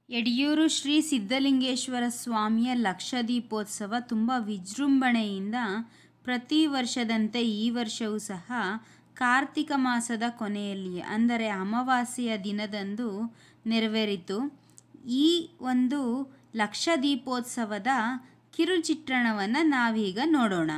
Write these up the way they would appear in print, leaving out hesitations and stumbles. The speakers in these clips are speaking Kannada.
ಯಡಿಯೂರು ಶ್ರೀ ಸಿದ್ಧಲಿಂಗೇಶ್ವರ ಸ್ವಾಮಿಯ ಲಕ್ಷದೀಪೋತ್ಸವ ತುಂಬ ವಿಜೃಂಭಣೆಯಿಂದ ಪ್ರತಿ ವರ್ಷದಂತೆ ಈ ವರ್ಷವೂ ಸಹ ಕಾರ್ತಿಕ ಮಾಸದ ಕೊನೆಯಲ್ಲಿ ಅಂದರೆ ಅಮಾವಾಸ್ಯೆಯ ದಿನದಂದು ನೆರವೇರಿತು. ಈ ಒಂದು ಲಕ್ಷದೀಪೋತ್ಸವದ ಕಿರುಚಿತ್ರಣವನ್ನು ನಾವೀಗ ನೋಡೋಣ.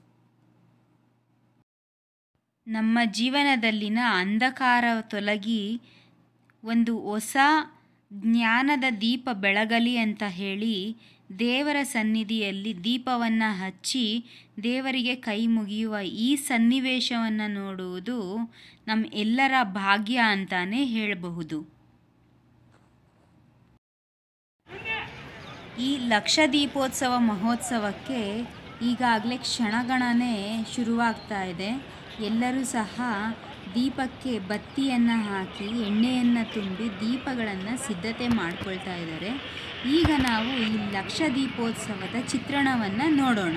ನಮ್ಮ ಜೀವನದಲ್ಲಿನ ಅಂಧಕಾರ ತೊಲಗಿ ಒಂದು ಹೊಸ ಜ್ಞಾನದ ದೀಪ ಬೆಳಗಲಿ ಅಂತ ಹೇಳಿ ದೇವರ ಸನ್ನಿಧಿಯಲ್ಲಿ ದೀಪವನ್ನು ಹಚ್ಚಿ ದೇವರಿಗೆ ಕೈ ಮುಗಿಯುವ ಈ ಸನ್ನಿವೇಶವನ್ನು ನೋಡುವುದು ನಮ್ಮ ಎಲ್ಲರ ಭಾಗ್ಯ ಅಂತಾನೆ ಹೇಳಬಹುದು. ಈ ಲಕ್ಷದೀಪೋತ್ಸವ ಮಹೋತ್ಸವಕ್ಕೆ ಈಗಾಗಲೇ ಕ್ಷಣಗಣನೆ ಶುರುವಾಗ್ತಾ ಇದೆ. ಎಲ್ಲರೂ ಸಹ ದೀಪಕ್ಕೆ ಬತ್ತಿಯನ್ನು ಹಾಕಿ ಎಣ್ಣೆಯನ್ನು ತುಂಬಿ ದೀಪಗಳನ್ನು ಸಿದ್ಧತೆ ಮಾಡ್ಕೊಳ್ತಾ ಇದ್ದಾರೆ. ಈಗ ನಾವು ಈ ಲಕ್ಷದೀಪೋತ್ಸವದ ಚಿತ್ರಣವನ್ನು ನೋಡೋಣ.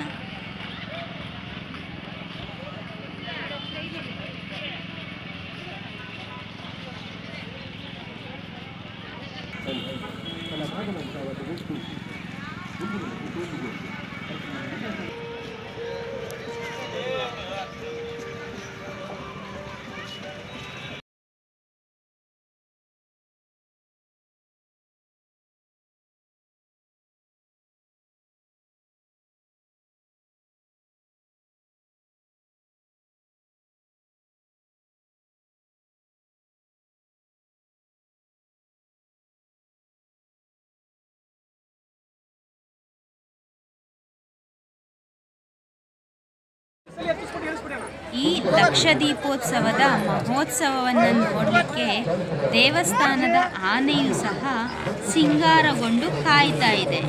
ಈ ಲಕ್ಷದೀಪೋತ್ಸವದ ಮಹೋತ್ಸವವನ್ನು ನೋಡಲಿಕ್ಕೆ ದೇವಸ್ಥಾನದ ಆನೆಯು ಸಹ ಸಿಂಗಾರಗೊಂಡು ಕಾಯ್ತಾ ಇದೆ.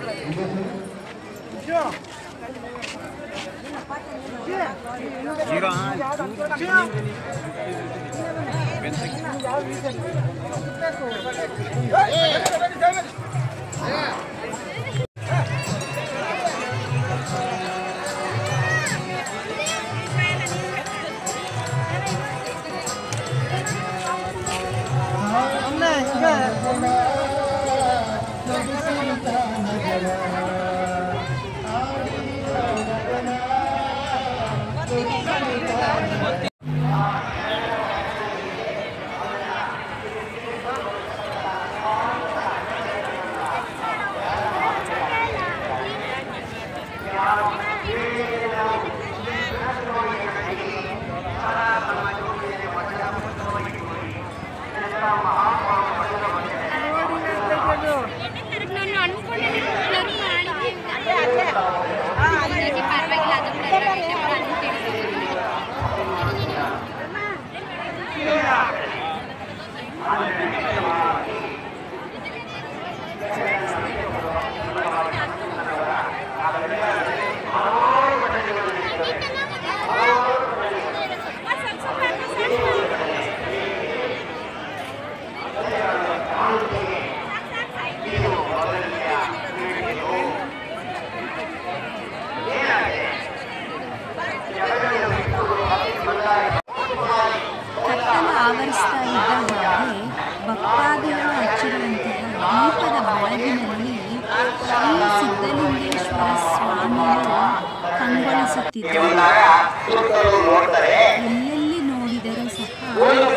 ಆವರಿಸ್ತಾ ಇದ್ದ ಹಾಗೆ ಭಕ್ತಾದಿಗಳು ಹಚ್ಚಿರುವಂತಹ ದೀಪದ ಬೆಳಗಿನಲ್ಲಿ ಶ್ರೀ ಸಿದ್ಧಲಿಂಗೇಶ್ವರ ಸ್ವಾಮಿಯು ಕಂಗೊಳಿಸುತ್ತಿದ್ದಾರೆ. ಎಲ್ಲೆಲ್ಲಿ ನೋಡಿದರೂ ಸಹ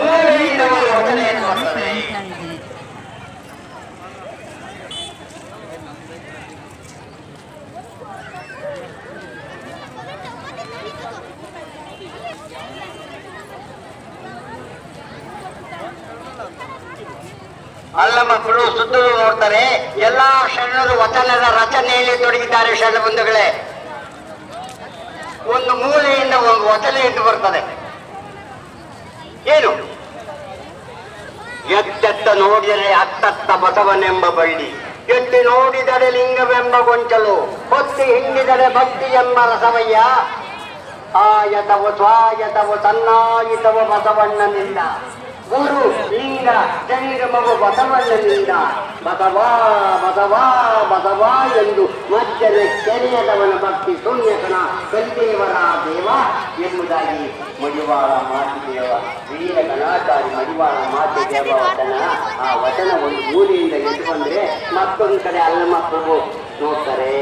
ಕಾಣ್ತಾ ಇದೆ. ಅಲ್ಲ ಮಕ್ಕಳು ಸುತ್ತಲೂ ನೋಡ್ತಾರೆ. ಎಲ್ಲಾ ಶರಣರು ವಚನದ ರಚನೆಯಲ್ಲಿ ತೊಡಗಿದ್ದಾರೆ. ಶರಣ ಬಂಧುಗಳೇ, ಒಂದು ಮೂಲೆಯಿಂದ ಒಂದು ವಚನ ಎದ್ದು ಬರ್ತದೆ. ಏನು? ಎತ್ತೆತ್ತ ನೋಡಿದರೆ ಅತ್ತತ್ತ ಬಸವನೆಂಬ ಬಳ್ಳಿ, ಎತ್ತಿ ನೋಡಿದರೆ ಲಿಂಗವೆಂಬ ಗೊಂಚಲು, ಹೊತ್ತಿ ಹಿಂಡಿದರೆ ಭಕ್ತಿ ಎಂಬ ರಸವಯ್ಯ, ಆಯತವು ಸ್ವಾಯತವು ಸನ್ನಾಯಿತವು ಬಸವಣ್ಣನಿಂದ, ಗುರು ಲಿಂಗ ಶರೀರ ಮಗು ಬಸವಣ್ಣನಿಂದ, ಬಸವಾ ಬಸವಾ ಬಸವಾ ಎಂದು ಮಧ್ಯದ ಕೆರೆಯದವನ ಭಕ್ತಿ ಶೂನ್ಯಕನ ಕಲ್ದೇವರ ದೇವ ಎಂಬುದಾಗಿ ಮಡಿವಾಳ ಮಾತಿದೇವ ವೀರ ಗಣಾಚಾರಿ ಮಡಿವಾಳ ಮಾತಿದೇವ ವಚನ. ಆ ವಚನ ಒಂದು ಮೂಲೆಯಿಂದ ಎದ್ದು ಬಂದ್ರೆ ಮತ್ತೊಂದು ಕಡೆ ಅಲ್ಲಮ್ಮ ಪ್ರಭು ನೋಡ್ತಾರೆ.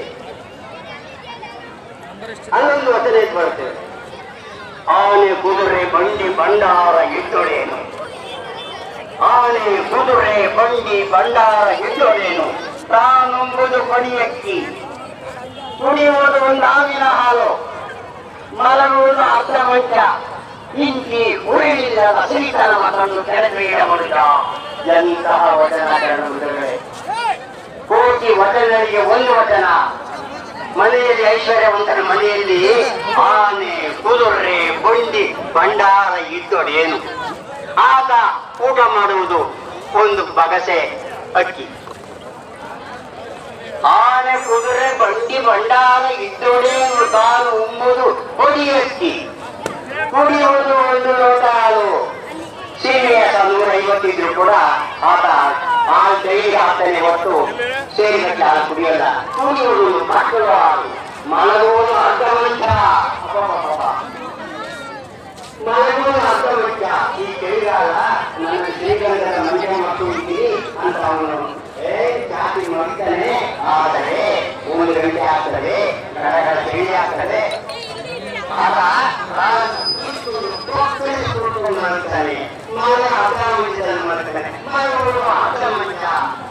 ಅಲ್ಲೊಂದು ವಚನ ಬರ್ತೇವೆ, ಆನೆ ಕುದುರೆ ಬಂಡಿ ಭಂಡಾರ ಇದ್ದೊಳೇನು, ಆನೆ ಕುದುರೆ ಬಂಡಿ ಭಂಡಾರ ಇದ್ದೊಳೇನು, ತಾನುಂಬುದು ಕೊಡಿಯಕ್ಕಿ, ಕುಡಿಯುವುದು ಒಂದು ಹಾವಿನ ಹಾಲು, ಮಲಗುವುದು ಅರ್ಧ ಮಂಚ, ಇಂಚಿ ಉಳಿಲಿಲ್ಲದ ಸಿರಿತನವ ತಂದು ಕೆಳಗೆ ಇಡಬಹುದ. ಎಂತಹ ವಚನಗಳೇ! ಕೋಟಿ ವಚನಗಳಿಗೆ ಒಂದು ವಚನ. ಮನೆಯಲ್ಲಿ ಐಶ್ವರ್ಯವಂತನ ಮನೆಯಲ್ಲಿ ಆನೆ ಕುದುರೆ ಬಂಡಿ ಭಂಡಾರ ಇದ್ದೊಡೇನು, ಆಗ ಊಟ ಮಾಡುವುದು ಒಂದು ಬಗಸೆ ಅಕ್ಕಿ. ಆನೆ ಕುದುರೆ ಬಂಡಿ ಭಂಡಾರ ಇದ್ದೊಡೇನು, ತಾನು ಉಂಬುದು ಹೊಡಿ ಅಕ್ಕಿ, ಕುಡಿಯುವುದು ಒಂದು ಲೋಟ ಹಾಲು. ಸೀಮೆಯ 150 ಇದ್ರು ಕೂಡ ಆತ ಹಾಲು ಡೈಲಿ ಹಾಕ್ತಾನೆ ಹೊತ್ತು ಸೇರಿಗಟ್ಟೆ ಹಾಲು ಕುಡಿಯಲ್ಲ. ಕುಡಿಯುವುದು ಮಕ್ಕಳು ಹಾಲು, ಮಲಗುವುದು ಅರ್ಧ ಮಂಚ, ಮಲಗುವುದು ಅರ್ಧ ಮಂಚ. ಈ ಚಳಿಗಾಲ ನನ್ನ ಶ್ರೀಗಂಧದ ಮಂಚ ಮಕ್ಕಳು ಇದ್ದೀನಿ ಅಂತ ಅವನು ಜಾತಿ ಮಾಡ್ತಾನೆ. ಆದರೆ 1 ಗಂಟೆ ಆಗ್ತದೆ, ಗಡಗಡ ಚಳಿ ಆಗ್ತದೆ. ಆಗ ಮಾಡ್ತಾನೆ, ಮಗ ಅರ್ಧ ಮಂಚದಲ್ಲಿ ಮಾಡ್ತಾನೆ, ಮಗಳು ಅರ್ಧ ಮಂಚ.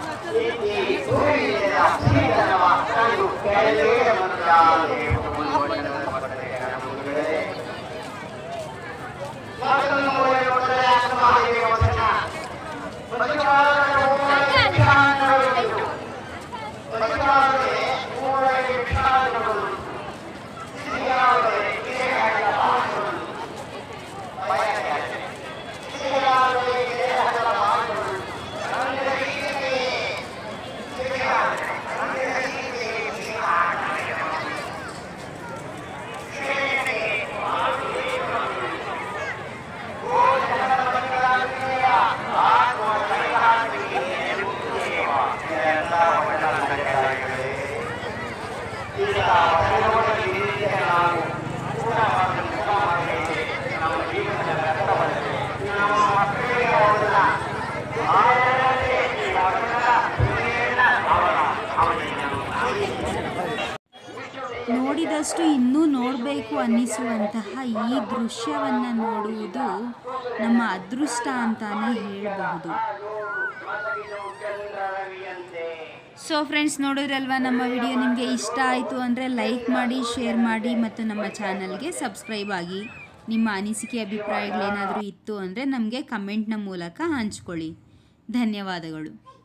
ನೋಡಿದಷ್ಟು ಇನ್ನೂ ನೋಡಬೇಕು ಅನ್ನಿಸುವಂತಹ ಈ ದೃಶ್ಯವನ್ನು ನೋಡುವುದು ನಮ್ಮ ಅದೃಷ್ಟ ಅಂತಾನೆ ಹೇಳಬಹುದು. ಸೊ ಫ್ರೆಂಡ್ಸ್, ನೋಡಿದ್ರಲ್ವಾ ನಮ್ಮ ವಿಡಿಯೋ ನಿಮಗೆ ಇಷ್ಟ ಆಯಿತು ಅಂದರೆ ಲೈಕ್ ಮಾಡಿ, ಶೇರ್ ಮಾಡಿ ಮತ್ತು ನಮ್ಮ ಚಾನಲ್ಗೆ ಸಬ್ಸ್ಕ್ರೈಬ್ ಆಗಿ. ನಿಮ್ಮ ಅನಿಸಿಕೆ ಅಭಿಪ್ರಾಯಗಳೇನಾದರೂ ಇತ್ತು ಅಂದರೆ ನಮಗೆ ಕಮೆಂಟ್ನ ಮೂಲಕ ಹಂಚ್ಕೊಳ್ಳಿ. ಧನ್ಯವಾದಗಳು.